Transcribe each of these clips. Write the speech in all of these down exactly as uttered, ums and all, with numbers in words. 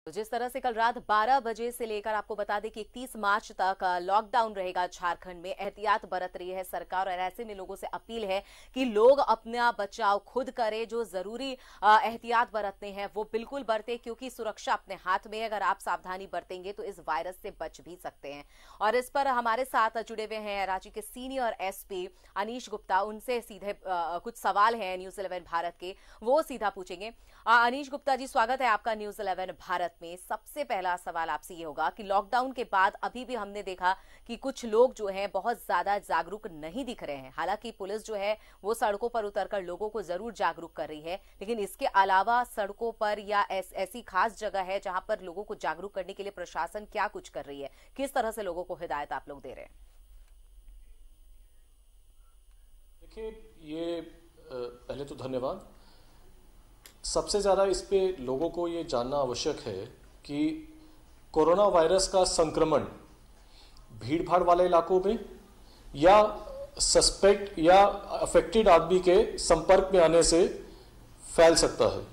तो जिस तरह से कल रात बारह बजे से लेकर आपको बता दें कि इकतीस मार्च तक लॉकडाउन रहेगा झारखंड में, एहतियात बरत रही है सरकार और ऐसे में लोगों से अपील है कि लोग अपना बचाव खुद करें, जो जरूरी एहतियात बरतते हैं वो बिल्कुल बरते, क्योंकि सुरक्षा अपने हाथ में है। अगर आप सावधानी बरतेंगे तो इस वायरस से बच भी सकते हैं। और इस पर हमारे साथ जुड़े हुए हैं रांची के सीनियर एसपी अनीश गुप्ता, उनसे सीधे आ, कुछ सवाल हैं न्यूज इलेवन भारत के, वो सीधा पूछेंगे। अनीश गुप्ता जी, स्वागत है आपका न्यूज इलेवन भारत में। सबसे पहला सवाल आपसे ये होगा कि लॉकडाउन के बाद अभी भी हमने देखा कि कुछ लोग जो हैं बहुत ज्यादा जागरूक नहीं दिख रहे हैं। हालांकि पुलिस जो है वो सड़कों पर उतरकर लोगों को जरूर जागरूक कर रही है, लेकिन इसके अलावा सड़कों पर या ऐस, ऐसी खास जगह है जहां पर लोगों को जागरूक करने के लिए प्रशासन क्या कुछ कर रही है, किस तरह से लोगों को हिदायत आप लोग दे रहे हैं? देखिए, ये पहले तो धन्यवाद। सबसे ज़्यादा इस पे लोगों को ये जानना आवश्यक है कि कोरोना वायरस का संक्रमण भीड़भाड़ वाले इलाकों में या सस्पेक्ट या अफेक्टेड आदमी के संपर्क में आने से फैल सकता है।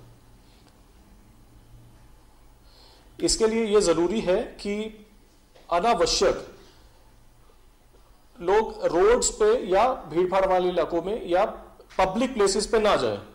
इसके लिए ये ज़रूरी है कि अनावश्यक लोग रोड्स पे या भीड़भाड़ वाले इलाकों में या पब्लिक प्लेसेस पे ना जाएं।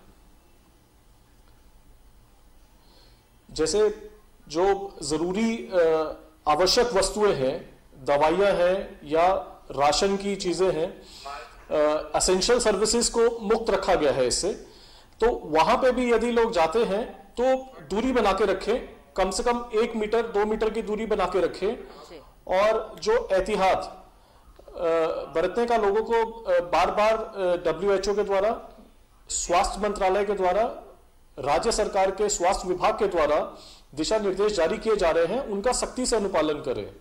जैसे जो जरूरी आवश्यक वस्तुएं हैं, दवाइयां हैं या राशन की चीजें हैं, एसेंशियल सर्विसेज को मुक्त रखा गया है इससे। तो वहां पे भी यदि लोग जाते हैं तो दूरी बना के रखें, कम से कम एक मीटर दो मीटर की दूरी बना के रखें। और जो एहतियात बरतने का लोगों को बार बार डब्ल्यू एच ओ के द्वारा, स्वास्थ्य मंत्रालय के द्वारा, राज्य सरकार के स्वास्थ्य विभाग के द्वारा दिशा निर्देश जारी किए जा रहे हैं, उनका सख्ती से अनुपालन करें।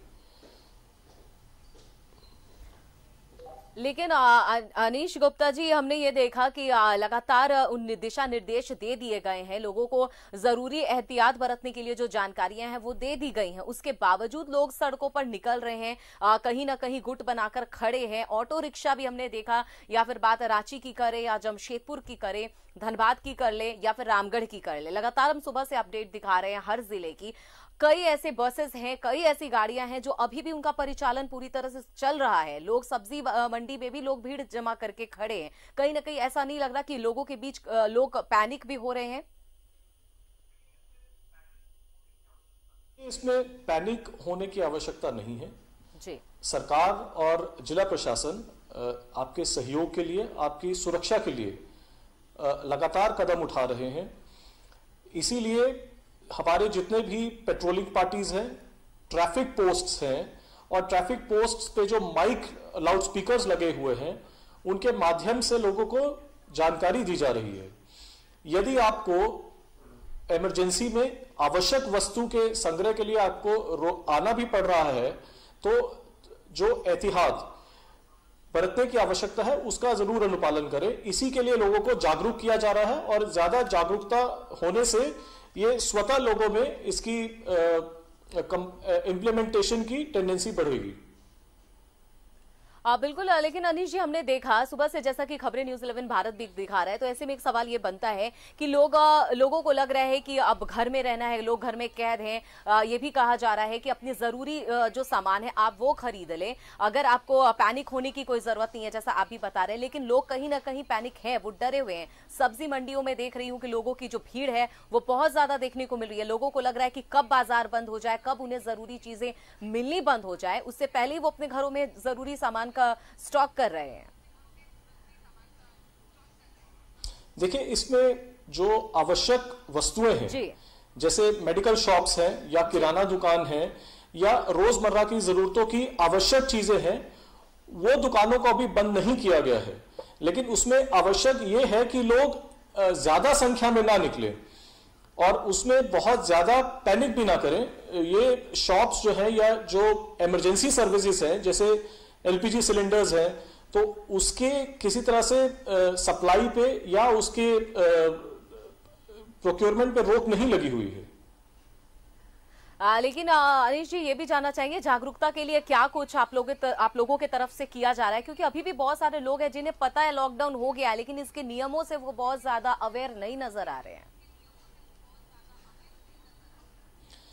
लेकिन अनीश गुप्ता जी, हमने ये देखा कि लगातार उन दिशा निर्देश दे दिए गए हैं, लोगों को जरूरी एहतियात बरतने के लिए जो जानकारियां हैं वो दे दी गई हैं, उसके बावजूद लोग सड़कों पर निकल रहे हैं, कहीं ना कहीं गुट बनाकर खड़े हैं। ऑटो रिक्शा भी हमने देखा, या फिर बात रांची की करें या जमशेदपुर की करें, धनबाद की कर ले या फिर रामगढ़ की कर ले, लगातार हम सुबह से अपडेट दिखा रहे हैं हर जिले की। कई ऐसे बसेस हैं, कई ऐसी गाड़ियां हैं जो अभी भी उनका परिचालन पूरी तरह से चल रहा है। लोग सब्जी मंडी में भी लोग भीड़ जमा करके खड़े हैं। कहीं ना कहीं ऐसा नहीं लग रहा कि लोगों के बीच लोग पैनिक भी हो रहे हैं? इसमें पैनिक होने की आवश्यकता नहीं है जी। सरकार और जिला प्रशासन आपके सहयोग के लिए, आपकी सुरक्षा के लिए लगातार कदम उठा रहे हैं। इसीलिए हमारे जितने भी पेट्रोलिंग पार्टीज हैं, ट्रैफिक पोस्ट्स हैं, और ट्रैफिक पोस्ट्स पे जो माइक लाउड स्पीकर्स लगे हुए हैं, उनके माध्यम से लोगों को जानकारी दी जा रही है। यदि आपको इमरजेंसी में आवश्यक वस्तु के संग्रह के लिए आपको आना भी पड़ रहा है, तो जो एहतियात बरतने की आवश्यकता है उसका जरूर अनुपालन करें। इसी के लिए लोगों को जागरूक किया जा रहा है, और ज्यादा जागरूकता होने से ये स्वतः लोगों में इसकी इम्प्लीमेंटेशन की टेंडेंसी बढ़ेगी। आ, बिल्कुल। लेकिन अनीश जी, हमने देखा सुबह से, जैसा कि खबरें न्यूज इलेवन भारत भी दिखा रहा है, तो ऐसे में एक सवाल ये बनता है कि लोग लोगों को लग रहा है कि अब घर में रहना है, लोग घर में कैद हैं। ये भी कहा जा रहा है कि अपनी जरूरी जो सामान है आप वो खरीद लें, अगर आपको पैनिक होने की कोई जरूरत नहीं है, जैसा आप भी बता रहे हैं। लेकिन लोग कहीं ना कहीं पैनिक है, वो डरे हुए हैं। सब्जी मंडियों में देख रही हूँ कि लोगों की जो भीड़ है वो बहुत ज्यादा देखने को मिल रही है। लोगों को लग रहा है कि कब बाजार बंद हो जाए, कब उन्हें जरूरी चीजें मिलनी बंद हो जाए, उससे पहले ही वो अपने घरों में जरूरी सामान का स्टॉक कर रहे हैं। देखिए, इसमें जो आवश्यक वस्तुएं हैं जी, जैसे मेडिकल शॉप्स हैं या किराना दुकान है या रोजमर्रा की जरूरतों की आवश्यक चीजें हैं, वो दुकानों को अभी बंद नहीं किया गया है। लेकिन उसमें आवश्यक ये है कि लोग ज्यादा संख्या में ना निकले और उसमें बहुत ज्यादा पैनिक भी ना करें। ये शॉप्स जो है या जो इमरजेंसी सर्विसेज हैं, जैसे एलपीजी सिलेंडर्स हैं, तो उसके किसी तरह से सप्लाई पे या उसके प्रोक्योरमेंट पे रोक नहीं लगी हुई है। आ, लेकिन अनीश जी, ये भी जानना चाहेंगे जागरूकता के लिए क्या कुछ आप लोगों आप लोगों के तरफ से किया जा रहा है, क्योंकि अभी भी बहुत सारे लोग हैं जिन्हें पता है लॉकडाउन हो गया है, लेकिन इसके नियमों से वो बहुत ज्यादा अवेयर नहीं नजर आ रहे हैं।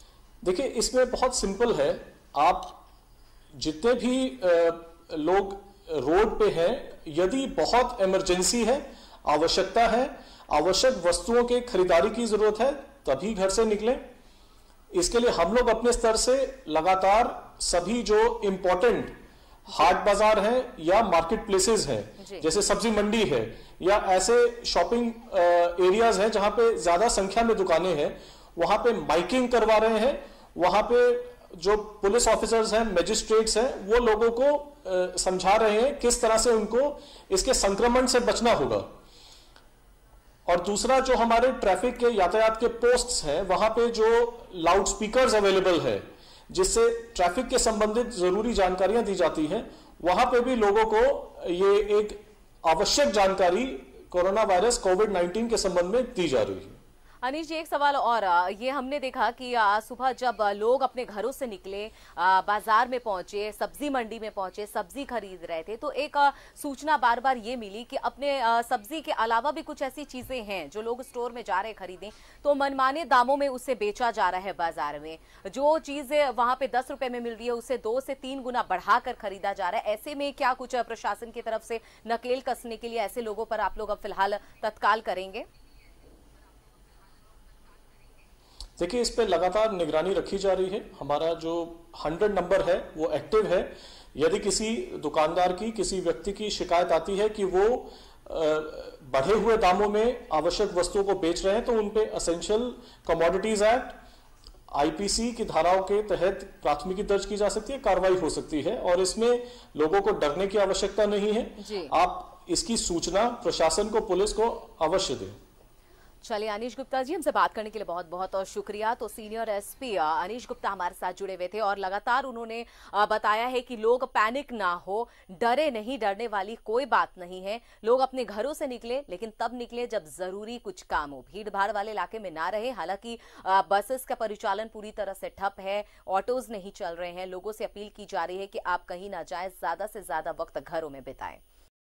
देखिए, इसमें बहुत सिंपल है। आप जितने भी आ, लोग रोड पे हैं, यदि बहुत इमरजेंसी है, आवश्यकता है, आवश्यक वस्तुओं के खरीदारी की जरूरत है, तभी घर से निकलें। इसके लिए हम लोग अपने स्तर से लगातार सभी जो इंपॉर्टेंट हाट बाजार हैं या मार्केट प्लेसेस हैं, जैसे सब्जी मंडी है या ऐसे शॉपिंग एरियाज हैं जहां पे ज्यादा संख्या में दुकानें हैं, वहां पे माइकिंग करवा रहे हैं। वहां पे जो पुलिस ऑफिसर्स हैं, मजिस्ट्रेट्स हैं, वो लोगों को आ, समझा रहे हैं किस तरह से उनको इसके संक्रमण से बचना होगा। और दूसरा, जो हमारे ट्रैफिक के यातायात के पोस्ट्स हैं, वहां पे जो लाउड स्पीकर्स अवेलेबल है जिससे ट्रैफिक के संबंधित जरूरी जानकारियां दी जाती हैं, वहां पे भी लोगों को ये एक आवश्यक जानकारी कोरोना वायरस कोविड नाइन्टीन के संबंध में दी जा रही है। अनीश जी, एक सवाल और, ये हमने देखा कि सुबह जब लोग अपने घरों से निकले, बाजार में पहुंचे, सब्जी मंडी में पहुंचे, सब्जी खरीद रहे थे, तो एक सूचना बार बार ये मिली कि अपने सब्जी के अलावा भी कुछ ऐसी चीजें हैं जो लोग स्टोर में जा रहे हैं खरीदें, तो मनमाने दामों में उसे बेचा जा रहा है बाजार में। जो चीज वहां पे दस रुपए में मिल रही है उसे दो से तीन गुना बढ़ाकर खरीदा जा रहा है। ऐसे में क्या कुछ प्रशासन की तरफ से नकेल कसने के लिए ऐसे लोगों पर आप लोग अब फिलहाल तत्काल करेंगे? देखिए, इस पे लगातार निगरानी रखी जा रही है। हमारा जो हंड्रेड नंबर है वो एक्टिव है। यदि किसी दुकानदार की, किसी व्यक्ति की शिकायत आती है कि वो बढ़े हुए दामों में आवश्यक वस्तुओं को बेच रहे हैं, तो उन पे असेंशियल कमोडिटीज एक्ट, आईपीसी की धाराओं के तहत प्राथमिकी दर्ज की जा सकती है, कार्रवाई हो सकती है। और इसमें लोगों को डरने की आवश्यकता नहीं है। आप इसकी सूचना प्रशासन को, पुलिस को अवश्य दें। चलिए अनीश गुप्ता जी, हमसे बात करने के लिए बहुत बहुत और शुक्रिया। तो सीनियर एसपी अनीश गुप्ता हमारे साथ जुड़े हुए थे और लगातार उन्होंने बताया है कि लोग पैनिक ना हो, डरे नहीं, डरने वाली कोई बात नहीं है। लोग अपने घरों से निकले, लेकिन तब निकले जब जरूरी कुछ काम हो, भीड़ भाड़ वाले इलाके में ना रहे। हालांकि बसेस का परिचालन पूरी तरह से ठप है, ऑटोज नहीं चल रहे हैं। लोगों से अपील की जा रही है कि आप कहीं ना जाएं, ज्यादा से ज्यादा वक्त घरों में बिताएं।